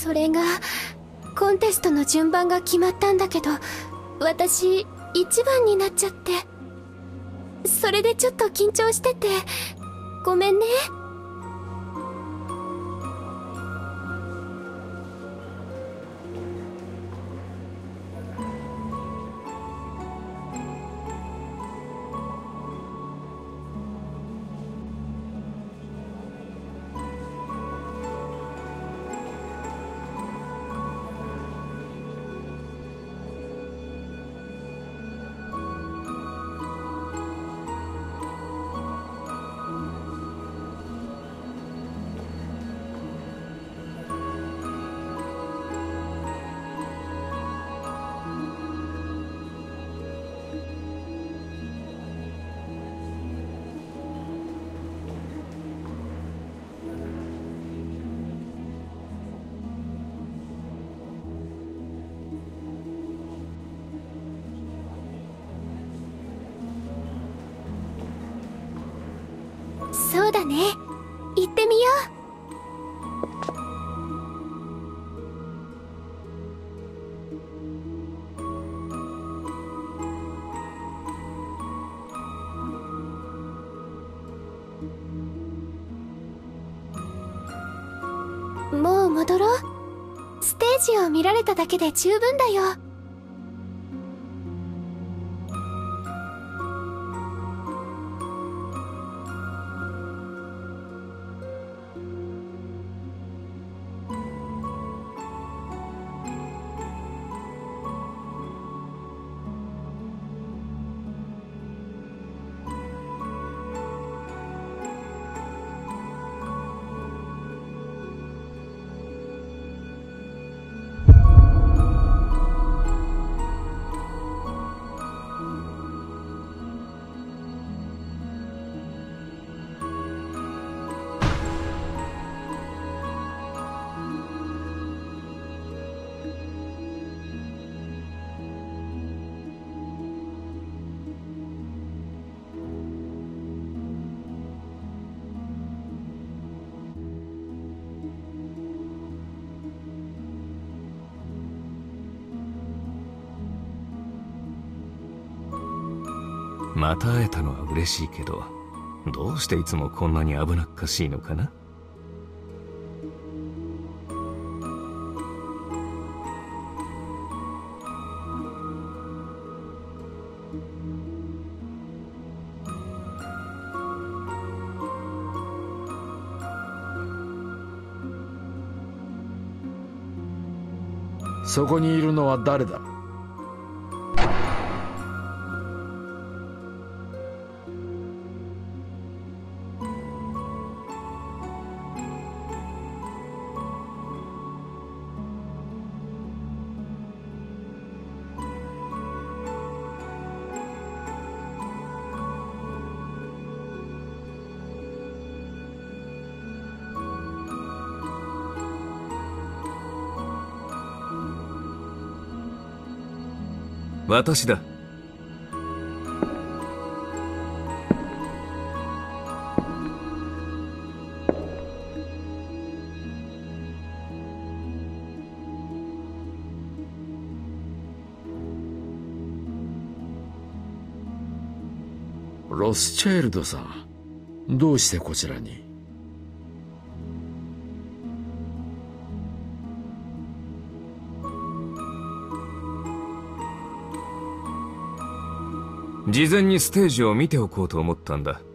それがコンテストの順番が決まったんだけど、私1番になっちゃって、それでちょっと緊張しててごめんね。そうだね、行ってみよう。もう戻ろう。ステージを見られただけで十分だよ。 また会えたのは嬉しいけど、どうしていつもこんなに危なっかしいのかな。 そこにいるのは誰だ？ 私だ。 ロスチャイルドさん、どうしてこちらに？ 事前にステージを見ておこうと思ったんだ。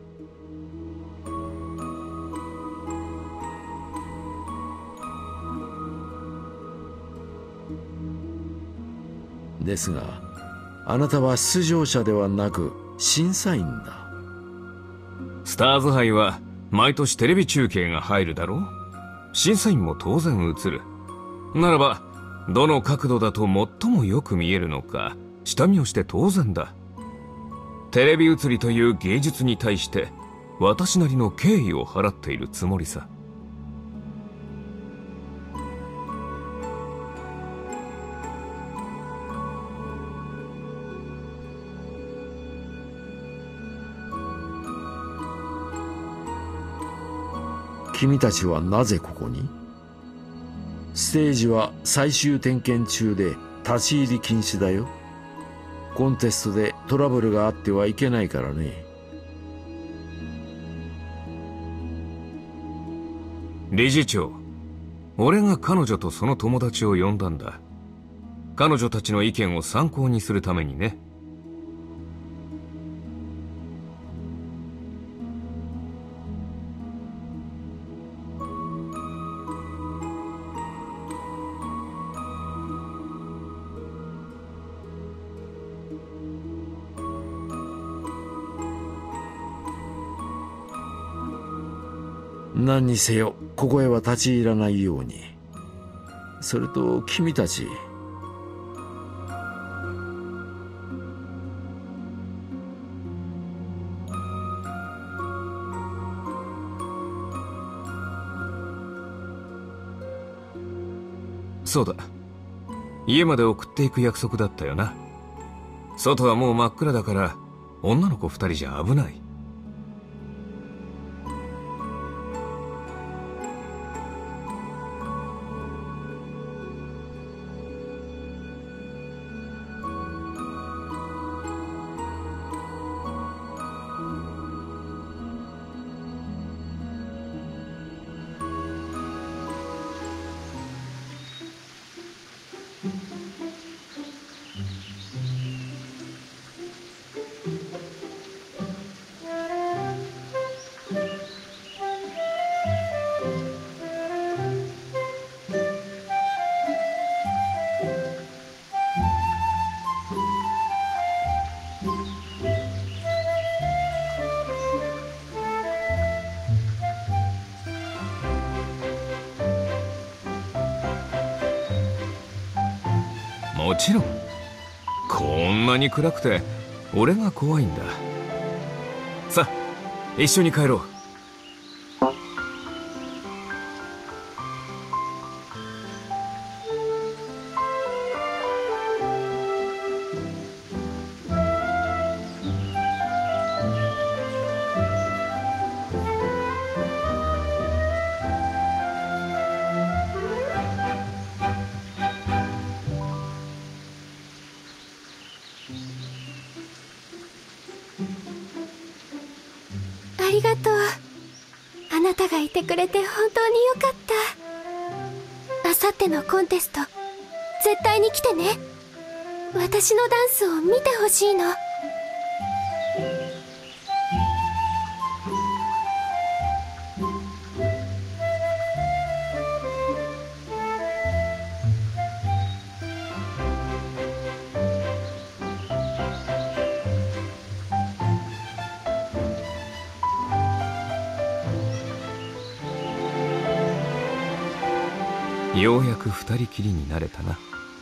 ですが、あなたは出場者ではなく審査員だ。 スターズ杯は毎年テレビ中継が入るだろう。審査員も当然映る。ならばどの角度だと最もよく見えるのか下見をして当然だ。テレビ映りという芸術に対して私なりの敬意を払っているつもりさ。 君たちはなぜここに？ ステージは最終点検中で立ち入り禁止だよ。コンテストでトラブルがあってはいけないからね。 理事長、俺が彼女とその友達を呼んだんだ。彼女たちの意見を参考にするためにね。 何にせよここへは立ち入らないように。それと君たち、 そうだ、家まで送っていく約束だったよな。外はもう真っ暗だから女の子2人じゃ危ない。もちろん。こんなに暗くて俺が怖いんだ。さあ、一緒に帰ろう。 ありがとう。あなたがいてくれて本当によかった。あさってのコンテスト絶対に来てね。私のダンスを見てほしいの。 ようやく二人きりになれたな。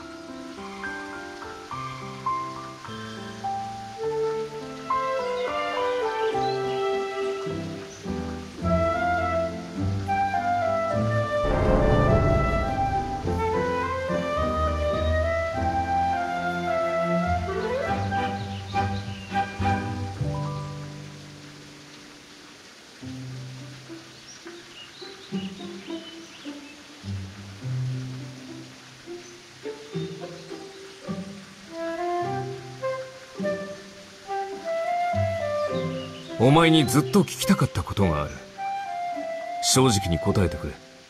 お前にずっと聞きたかったことがある。正直に答えてくれ。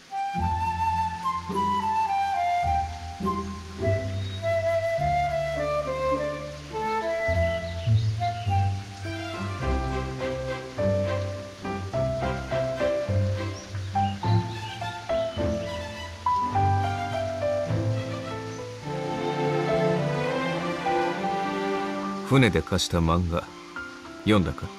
船で貸した漫画読んだか？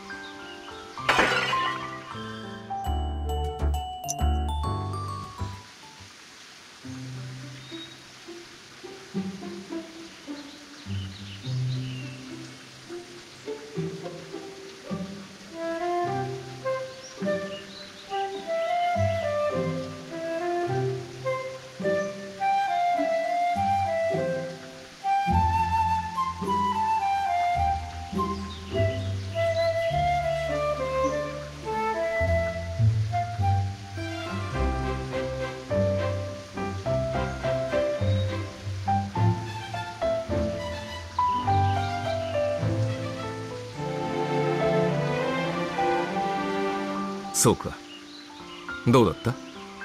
そうか。どうだった？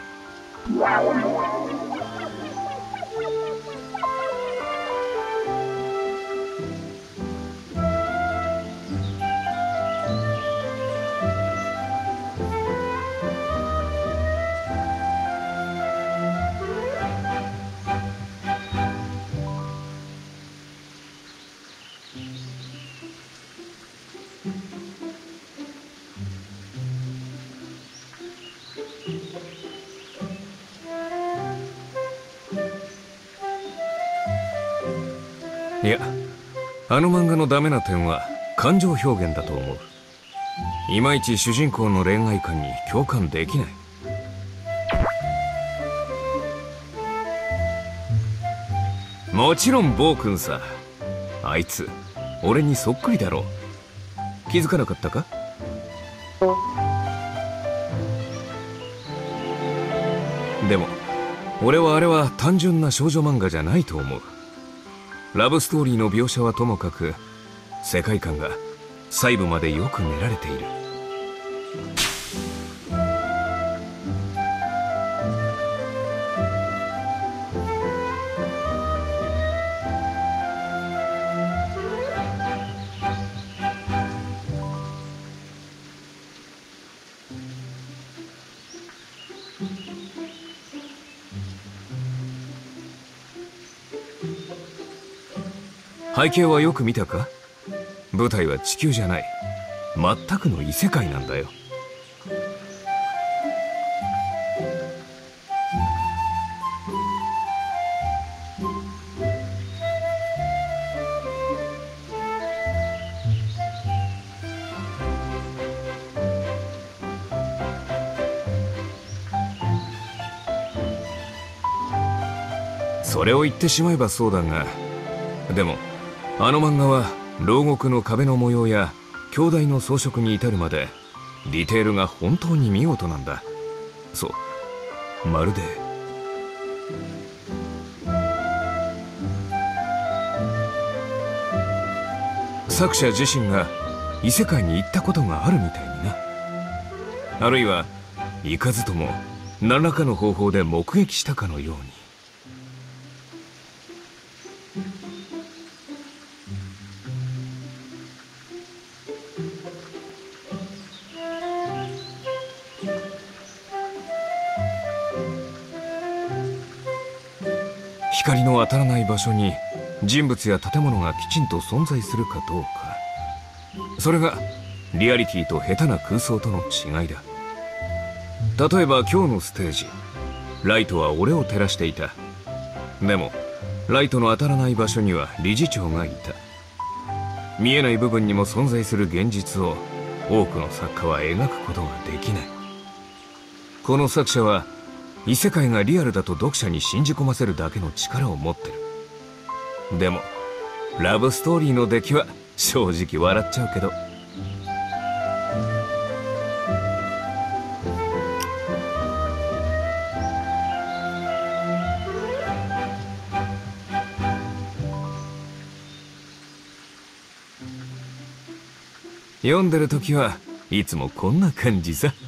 いや、あの漫画のダメな点は感情表現だと思う。いまいち主人公の恋愛観に共感できない。もちろん暴君さ。あいつ俺にそっくりだろ。気づかなかったか？でも俺はあれは単純な少女漫画じゃないと思う。ラブストーリーの描写はともかく、世界観が細部までよく練られている。背景はよく見たか？舞台は地球じゃない。全くの異世界なんだよ。それを言ってしまえばそうだが、でもあの漫画は牢獄の壁の模様や兄弟の装飾に至るまでディテールが本当に見事なんだ。そう、まるで作者自身が異世界に行ったことがあるみたいにな。あるいは行かずとも何らかの方法で目撃したかのように。光の当たらない場所に人物や建物がきちんと存在するかどうか、それがリアリティと下手な空想との違いだ。例えば今日のステージ、ライトは俺を照らしていた。でもライトの当たらない場所には理事長がいた。見えない部分にも存在する現実を多くの作家は描くことができない。この作者は異世界がリアルだと読者に信じ込ませるだけの力を持ってる。でもラブストーリーの出来は正直笑っちゃうけど。読んでる時はいつもこんな感じさ。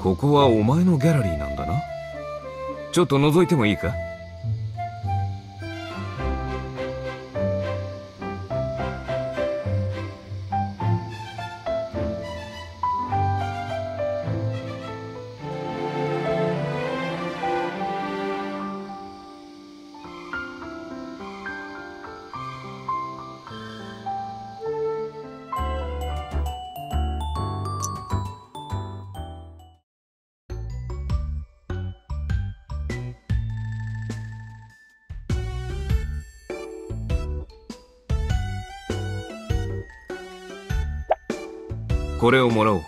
ここはお前のギャラリーなんだな。ちょっと覗いてもいいか？これをもらおう。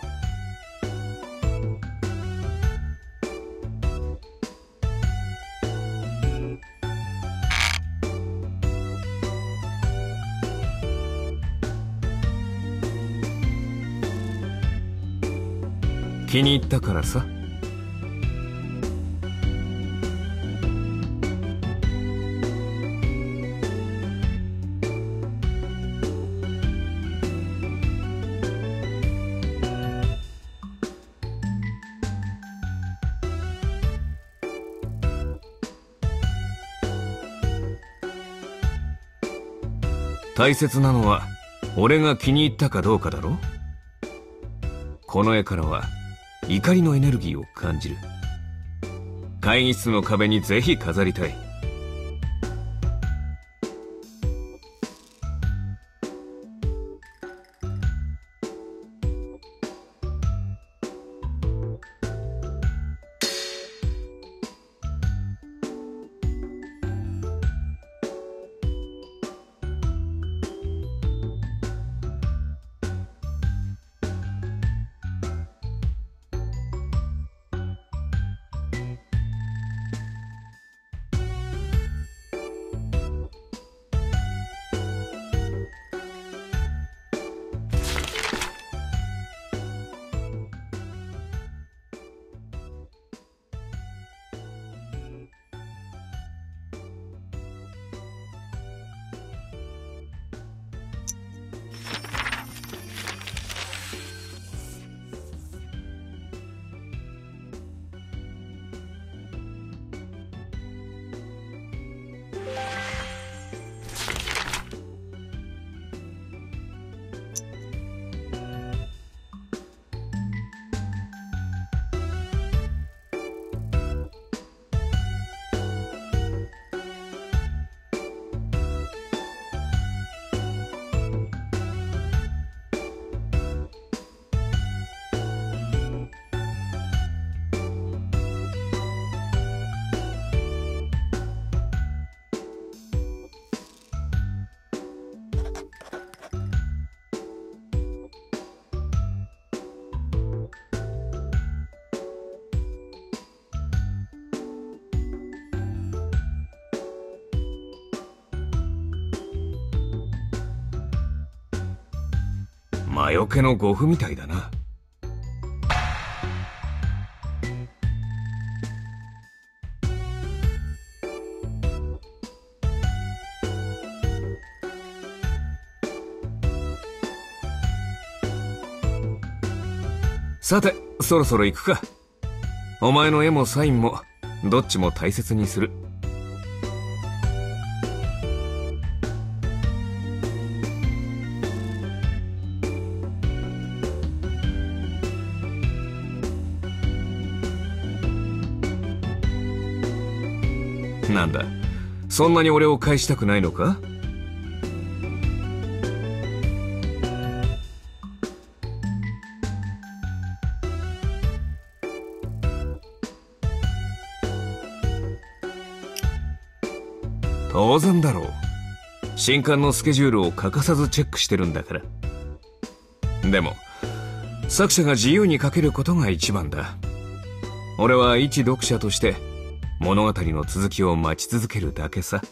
気に入ったからさ。大切なのは俺が気に入ったかどうかだろ。この絵からは怒りのエネルギーを感じる。会議室の壁にぜひ飾りたい。魔除けの護符みたいだな。さて、そろそろ行くか。お前の絵もサインもどっちも大切にする。なんだ、そんなに俺を返したくないのか？当然だろう。新刊のスケジュールを欠かさずチェックしてるんだから。でも作者が自由に描けることが一番だ。俺は一読者として物語の続きを待ち続けるだけさ。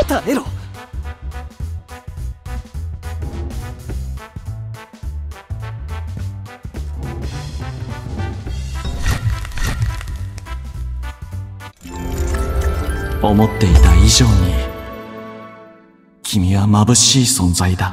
たエロ。 思っていた以上に君は眩しい存在だ。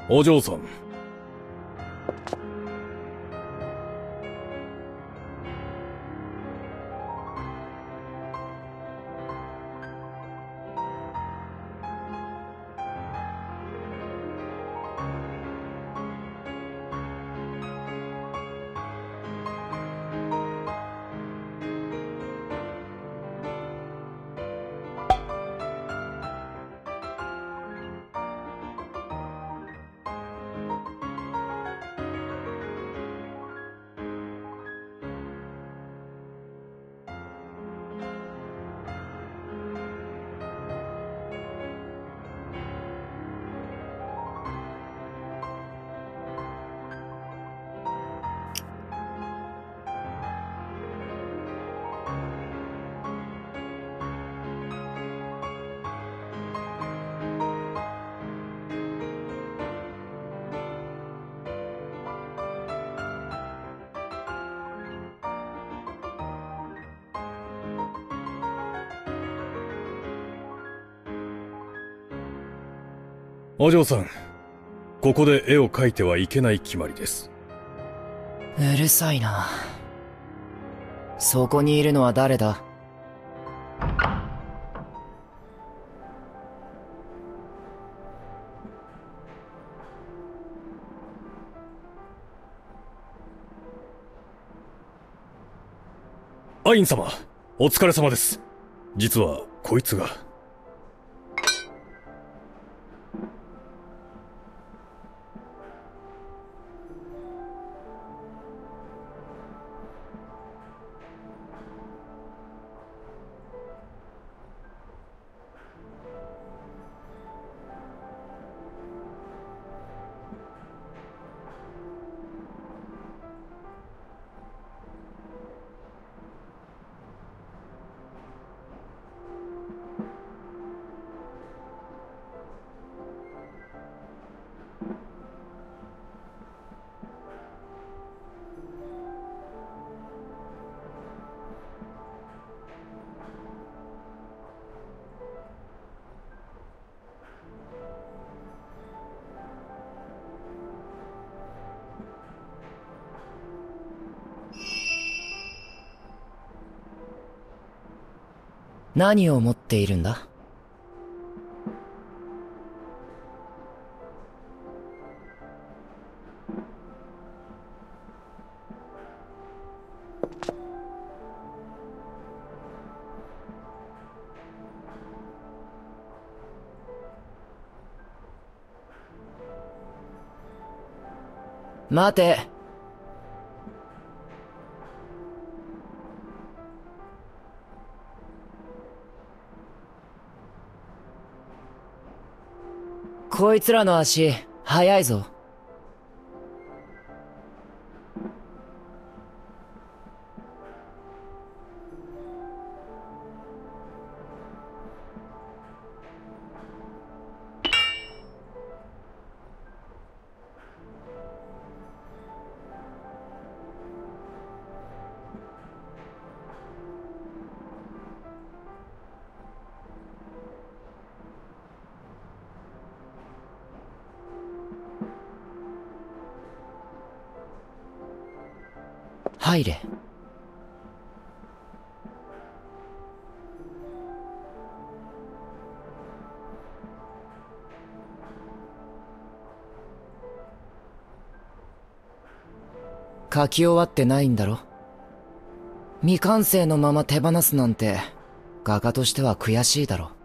お嬢さん。お嬢さん、ここで絵を描いてはいけない決まりです。 うるさいな。そこにいるのは誰だ？ アイン様、お疲れ様です。実はこいつが。 何を持っているんだ？待て。こいつらの足、速いぞ。入れ。書き終わってないんだろ？未完成のまま手放すなんて画家としては悔しいだろ。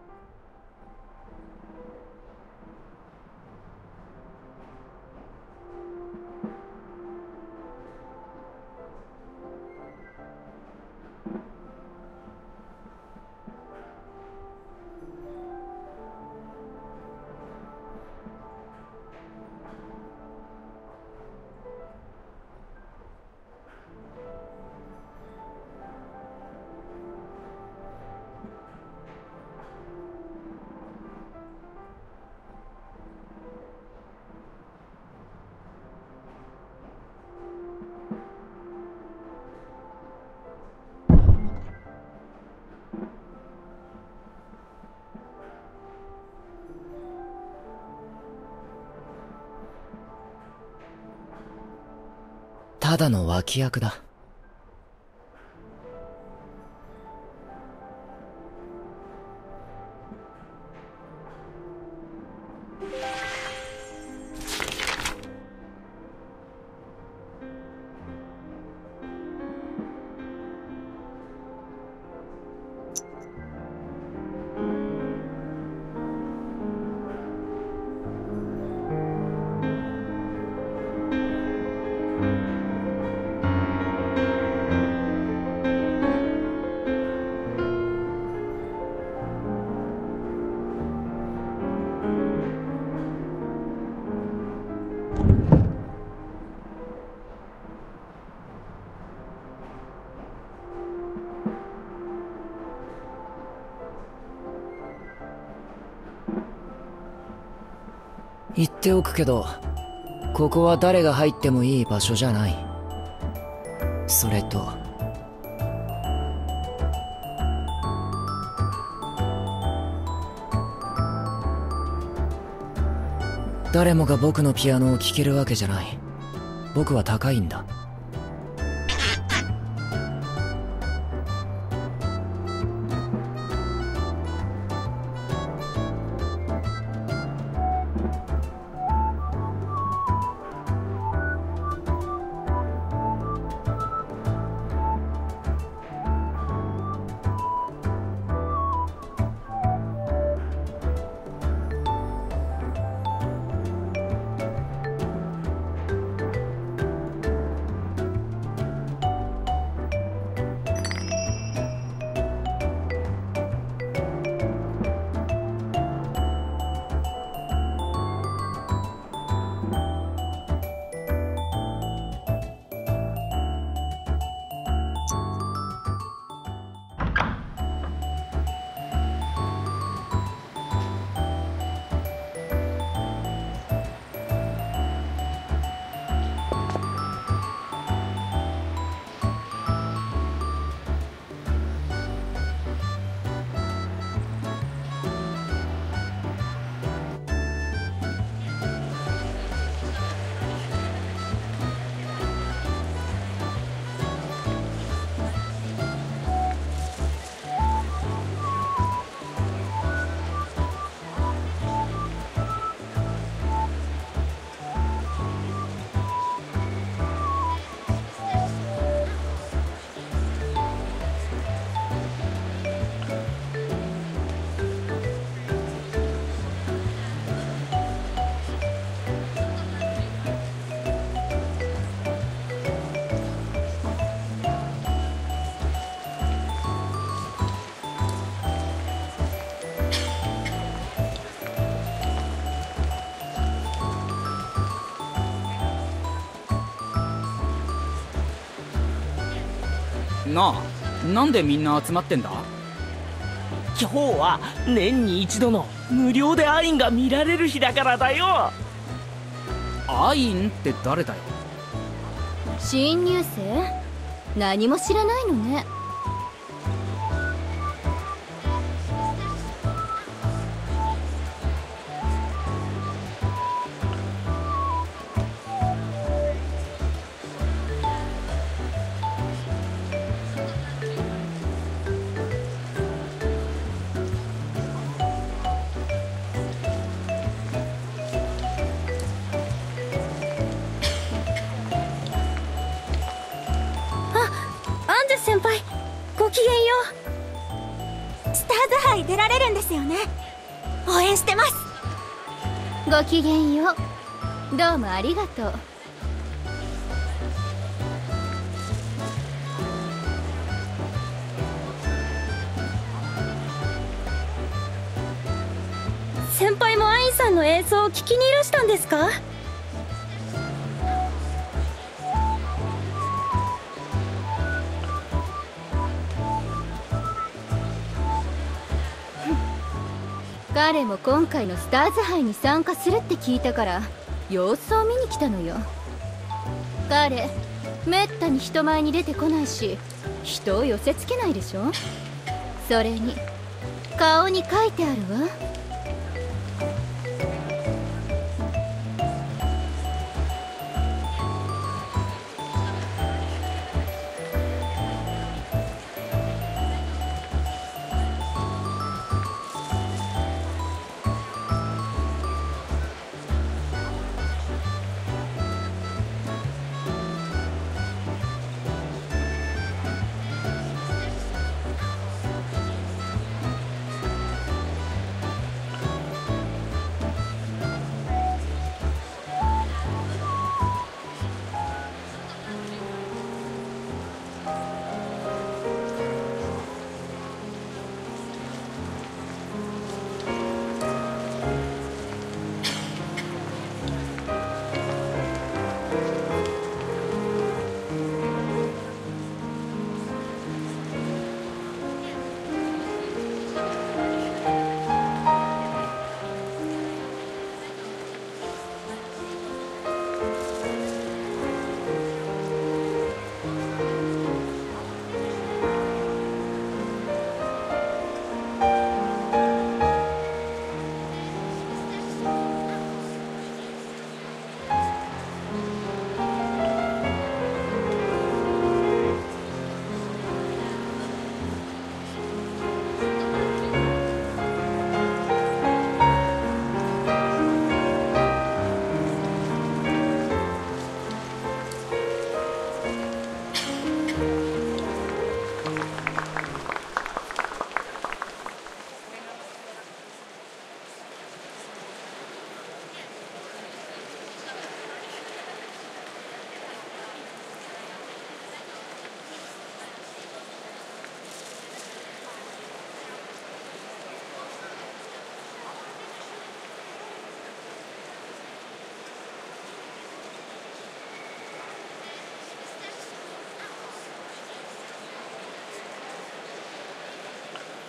だの脇役だ。言っておくけど、ここは誰が入ってもいい場所じゃない。それと誰もが僕のピアノを聴けるわけじゃない。僕は高いんだ。 なあ、なんでみんな集まってんだ？ 今日は年に一度の無料でアインが見られる日だからだよ。 アインって誰だよ？ 新入生？何も知らないのね。先輩、ごきげんよう。 スターズ杯出られるんですよね。応援してます。 ごきげんよう。どうもありがとう。先輩もアインさんの演奏を聞きにいらしたんですか？彼も今回のスターズ杯に参加するって聞いたから様子を見に来たのよ。彼めったに人前に出てこないし、人を寄せつけないでしょ。それに顔に書いてあるわ。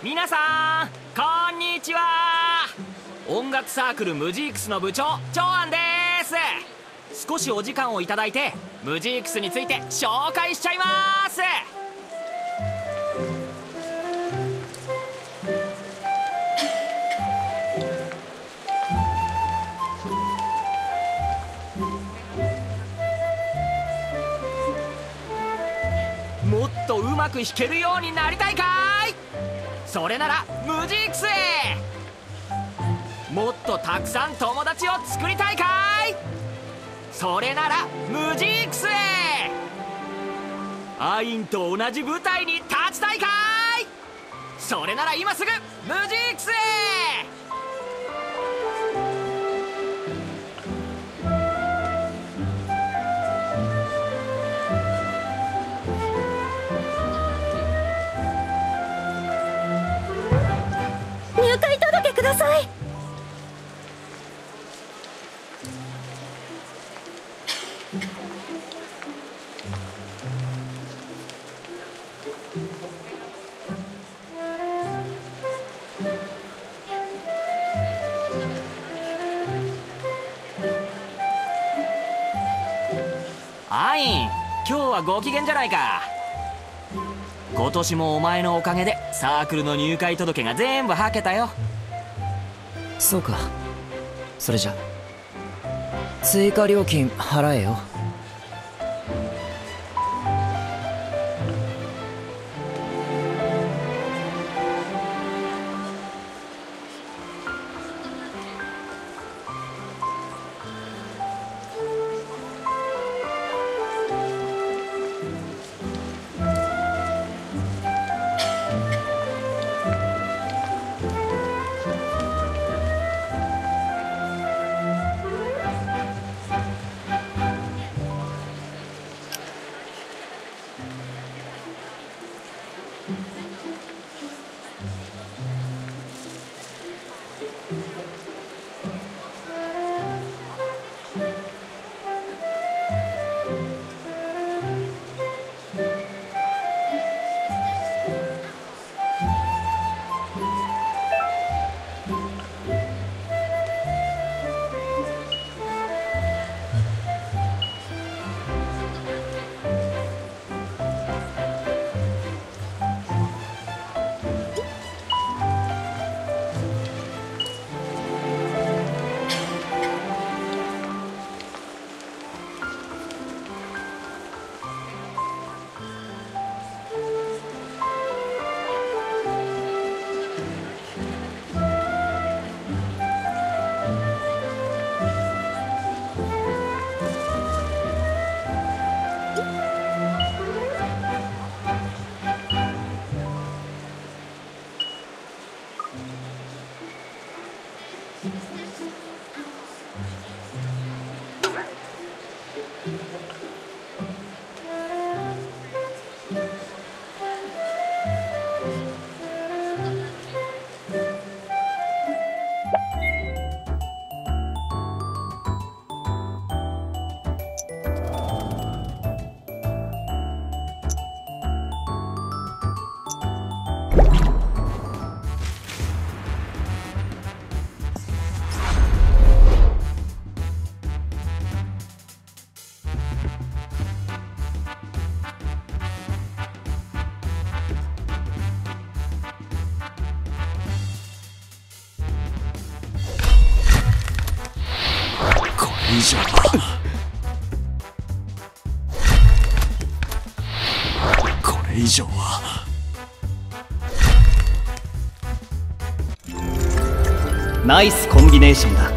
皆さんこんにちは。音楽サークルムジークスの部長長安です。少しお時間をいただいてムジークスについて紹介しちゃいます。もっとうまく弾けるようになりたいかい？それならムジークスへ。もっとたくさん友達を作りたいかい？それならムジークスへ。アインと同じ舞台に立ちたいかい？それなら今すぐムジークスへ。 入会届ください。 アイン、今日はご機嫌じゃないか。今年もお前のおかげでサークルの入会届が全部はけたよ。 そうか。それじゃ追加料金払えよ。 これ以上はナイスコンビネーションだ。